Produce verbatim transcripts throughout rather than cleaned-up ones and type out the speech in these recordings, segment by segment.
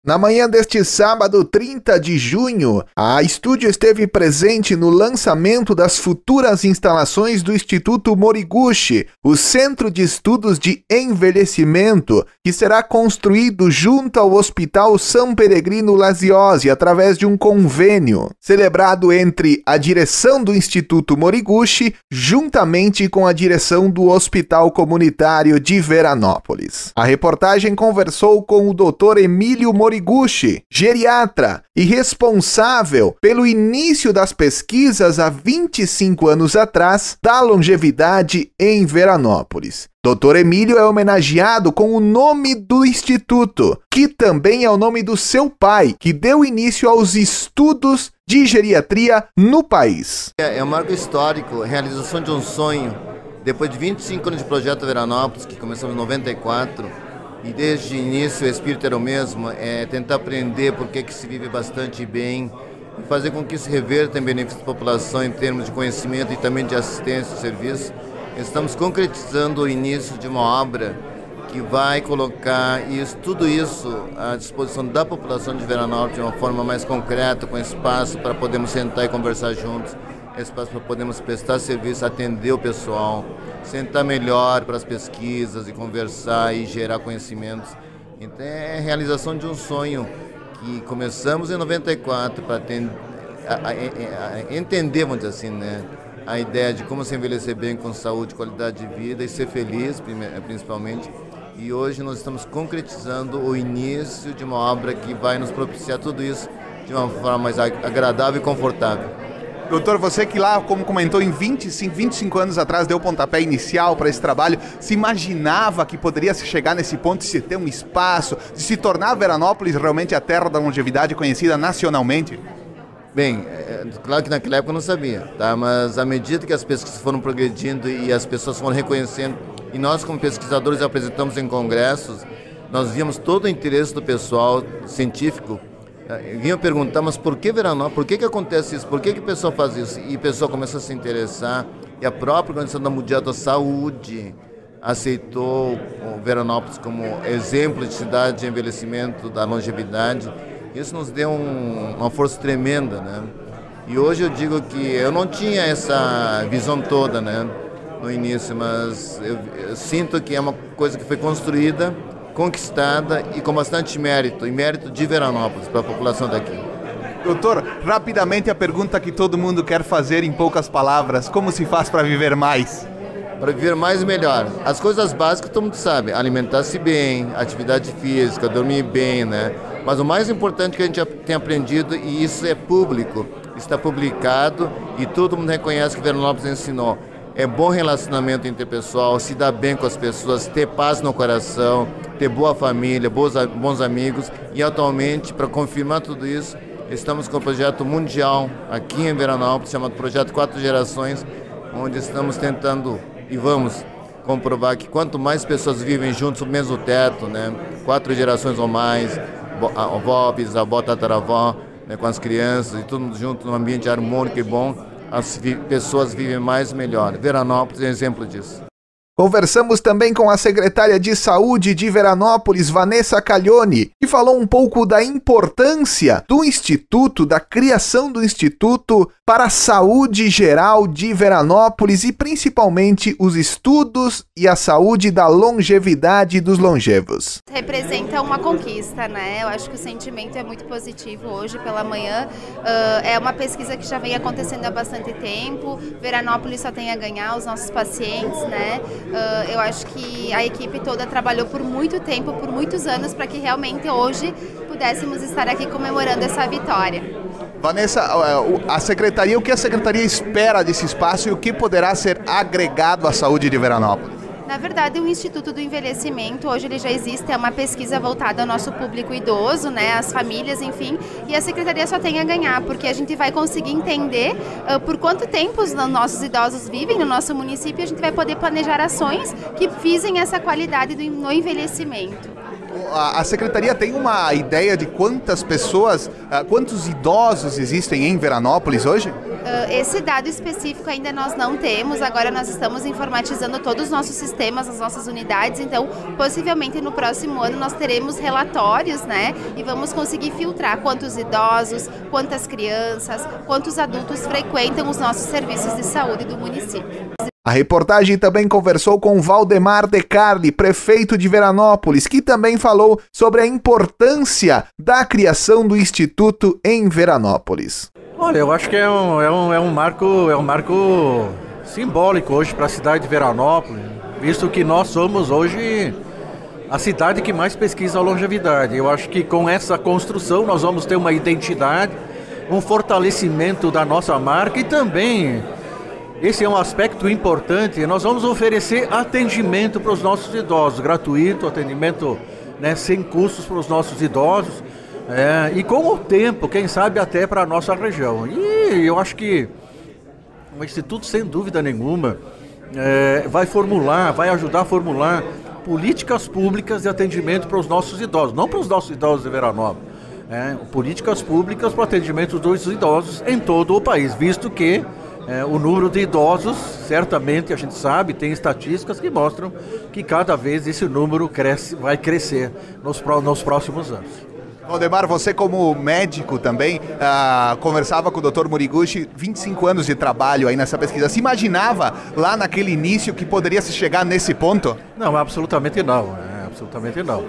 Na manhã deste sábado, trinta de junho, a Estúdio esteve presente no lançamento das futuras instalações do Instituto Moriguchi, o Centro de Estudos de Envelhecimento, que será construído junto ao Hospital São Peregrino Laziose através de um convênio, celebrado entre a direção do Instituto Moriguchi, juntamente com a direção do Hospital Comunitário de Veranópolis. A reportagem conversou com o doutor Emílio Moriguchi, Moriguchi, geriatra e responsável pelo início das pesquisas há vinte e cinco anos atrás da longevidade em Veranópolis. doutor Emílio é homenageado com o nome do instituto, que também é o nome do seu pai, que deu início aos estudos de geriatria no país. É um marco histórico, realização de um sonho. Depois de vinte e cinco anos de projeto Veranópolis, que começamos em noventa e quatro, e desde o início o espírito era o mesmo, é tentar aprender por que que se vive bastante bem e fazer com que isso reverta em benefício da população em termos de conhecimento e também de assistência e serviço. Estamos concretizando o início de uma obra que vai colocar isso, tudo isso à disposição da população de Veranópolis de uma forma mais concreta, com espaço para podermos sentar e conversar juntos, espaço para podermos prestar serviço, atender o pessoal, sentar melhor para as pesquisas e conversar e gerar conhecimentos. Então é a realização de um sonho que começamos em noventa e quatro para entender, vamos dizer assim, né, a ideia de como se envelhecer bem com saúde, qualidade de vida e ser feliz, principalmente. E hoje nós estamos concretizando o início de uma obra que vai nos propiciar tudo isso de uma forma mais agradável e confortável. Doutor, você que lá, como comentou, em vinte e cinco, vinte e cinco anos atrás deu o pontapé inicial para esse trabalho, se imaginava que poderia se chegar nesse ponto de se ter um espaço, de se tornar Veranópolis realmente a terra da longevidade conhecida nacionalmente? Bem, é, claro que naquela época eu não sabia, tá? Mas à medida que as pesquisas foram progredindo e as pessoas foram reconhecendo, e nós como pesquisadores apresentamos em congressos, nós víamos todo o interesse do pessoal científico. Vinham perguntar, mas por que Veranópolis? Por que que acontece isso? Por que que o pessoal faz isso? E o pessoal começou a se interessar, e a própria Organização Mundial da Saúde aceitou o Veranópolis como exemplo de cidade de envelhecimento da longevidade. Isso nos deu um, uma força tremenda, né? E hoje eu digo que eu não tinha essa visão toda, né, no início, mas eu, eu sinto que é uma coisa que foi construída, conquistada e com bastante mérito, e mérito de Veranópolis, para a população daqui. Doutor, rapidamente a pergunta que todo mundo quer fazer em poucas palavras: como se faz para viver mais? Para viver mais e melhor. As coisas básicas todo mundo sabe: alimentar-se bem, atividade física, dormir bem, né? Mas o mais importante que a gente tem aprendido, e isso é público, está publicado e todo mundo reconhece que Veranópolis ensinou, é bom relacionamento interpessoal, se dar bem com as pessoas, ter paz no coração, ter boa família, bons, bons amigos. E atualmente, para confirmar tudo isso, estamos com um projeto mundial aqui em Veranópolis, chamado Projeto Quatro Gerações, onde estamos tentando e vamos comprovar que quanto mais pessoas vivem juntos no mesmo teto, né, quatro gerações ou mais, a avó, bisavó, tataravó, né, com as crianças e tudo junto num ambiente harmônico e bom, as vi- pessoas vivem mais e melhor. Veranópolis é um exemplo disso. Conversamos também com a secretária de Saúde de Veranópolis, Vanessa Caglioni, que falou um pouco da importância do Instituto, da criação do Instituto para a saúde geral de Veranópolis e principalmente os estudos e a saúde da longevidade dos longevos. Representa uma conquista, né? Eu acho que o sentimento é muito positivo hoje pela manhã. Uh, é uma pesquisa que já vem acontecendo há bastante tempo. Veranópolis só tem a ganhar, os nossos pacientes, né? Uh, eu acho que a equipe toda trabalhou por muito tempo, por muitos anos, para que realmente hoje pudéssemos estar aqui comemorando essa vitória. Vanessa, a secretaria, o que a secretaria espera desse espaço e o que poderá ser agregado à saúde de Veranópolis? Na verdade, o Instituto do Envelhecimento, hoje ele já existe, é uma pesquisa voltada ao nosso público idoso, né, às famílias, enfim, e a Secretaria só tem a ganhar, porque a gente vai conseguir entender uh, por quanto tempo os nossos idosos vivem no nosso município, e a gente vai poder planejar ações que visem essa qualidade do, no envelhecimento. A secretaria tem uma ideia de quantas pessoas, quantos idosos existem em Veranópolis hoje? Esse dado específico ainda nós não temos, agora nós estamos informatizando todos os nossos sistemas, as nossas unidades, então possivelmente no próximo ano nós teremos relatórios, né? E vamos conseguir filtrar quantos idosos, quantas crianças, quantos adultos frequentam os nossos serviços de saúde do município. A reportagem também conversou com Valdemar De Carli, prefeito de Veranópolis, que também falou sobre a importância da criação do Instituto em Veranópolis. Olha, eu acho que é um, é um, é um, marco, é um marco simbólico hoje para a cidade de Veranópolis, visto que nós somos hoje a cidade que mais pesquisa a longevidade. Eu acho que com essa construção nós vamos ter uma identidade, um fortalecimento da nossa marca e também... Esse é um aspecto importante, nós vamos oferecer atendimento para os nossos idosos, gratuito, atendimento, né, sem custos para os nossos idosos, é, e com o tempo, quem sabe até para a nossa região. E eu acho que o Instituto, sem dúvida nenhuma, é, vai formular, vai ajudar a formular políticas públicas de atendimento para os nossos idosos, não para os nossos idosos de Veranópolis, é, políticas públicas para o atendimento dos idosos em todo o país, visto que É, o número de idosos, certamente a gente sabe, tem estatísticas que mostram que cada vez esse número cresce, vai crescer nos, nos próximos anos. Valdemar, você como médico também, ah, conversava com o doutor Moriguchi, vinte e cinco anos de trabalho aí nessa pesquisa. Se imaginava lá naquele início que poderia se chegar nesse ponto? Não, absolutamente não, é, absolutamente não.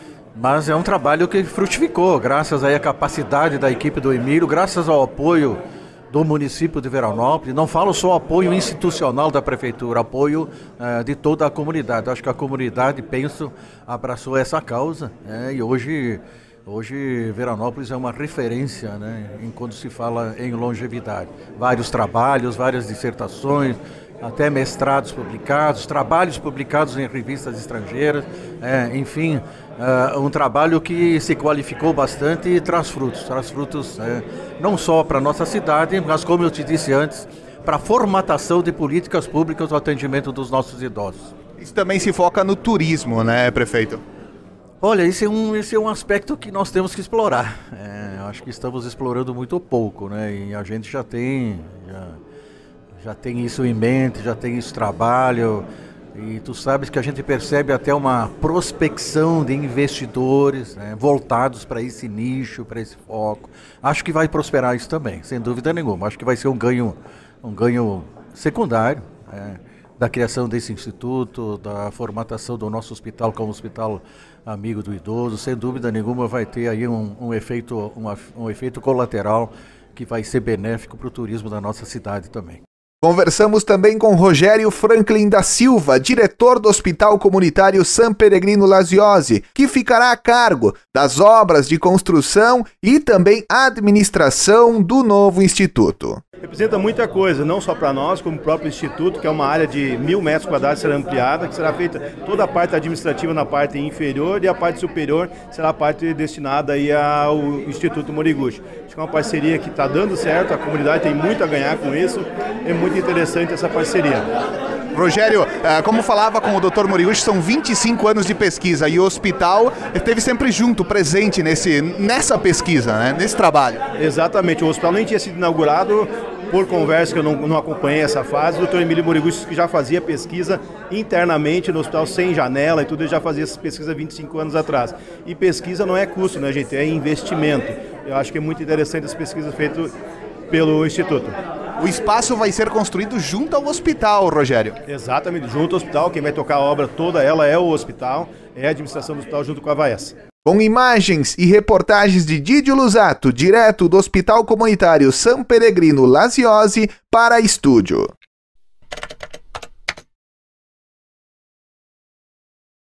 Mas é um trabalho que frutificou, graças aí à capacidade da equipe do Emílio, graças ao apoio do município de Veranópolis. Não falo só apoio institucional da prefeitura, apoio uh, de toda a comunidade. Acho que a comunidade, penso, abraçou essa causa, né? E hoje, hoje Veranópolis é uma referência, né, em quando se fala em longevidade. Vários trabalhos, várias dissertações, até mestrados publicados, trabalhos publicados em revistas estrangeiras, é, enfim, uh, um trabalho que se qualificou bastante e traz frutos, traz frutos é, não só para a nossa cidade, mas como eu te disse antes, para a formatação de políticas públicas no atendimento dos nossos idosos. Isso também se foca no turismo, né, prefeito? Olha, esse é um, esse é um aspecto que nós temos que explorar. É, acho que estamos explorando muito pouco, né, e a gente já tem... Já, Já tem isso em mente, já tem isso trabalho, e tu sabes que a gente percebe até uma prospecção de investidores, né, voltados para esse nicho, para esse foco. Acho que vai prosperar isso também, sem dúvida nenhuma. Acho que vai ser um ganho, um ganho secundário, é, da criação desse instituto, da formatação do nosso hospital como hospital amigo do idoso. Sem dúvida nenhuma vai ter aí um, um, efeito, um, um efeito colateral que vai ser benéfico para o turismo da nossa cidade também. Conversamos também com Rogério Franklin da Silva, diretor do Hospital Comunitário San Pellegrino Lasiose, que ficará a cargo das obras de construção e também administração do novo instituto. Representa muita coisa, não só para nós, como o próprio instituto, que é uma área de mil metros quadrados, será ampliada, que será feita toda a parte administrativa na parte inferior e a parte superior será a parte destinada aí ao Instituto Moriguchi. Acho que é uma parceria que está dando certo, a comunidade tem muito a ganhar com isso, é muito interessante essa parceria. Rogério, como falava com o doutor Moriguchi, são vinte e cinco anos de pesquisa e o hospital esteve sempre junto, presente nesse, nessa pesquisa, né, nesse trabalho. Exatamente, o hospital nem tinha sido inaugurado, por conversa que eu não, não acompanhei essa fase, o doutor Emílio Moriguchi, que já fazia pesquisa internamente no hospital sem janela e tudo, ele já fazia essa pesquisa vinte e cinco anos atrás. E pesquisa não é custo, né, gente, é investimento. Eu acho que é muito interessante essa pesquisa feita pelo Instituto. O espaço vai ser construído junto ao hospital, Rogério. Exatamente, junto ao hospital. Quem vai tocar a obra toda ela é o hospital, é a administração do hospital junto com a VAES. Com imagens e reportagens de Didio Lusato, direto do Hospital Comunitário San Pellegrino Lasiose para Estúdio.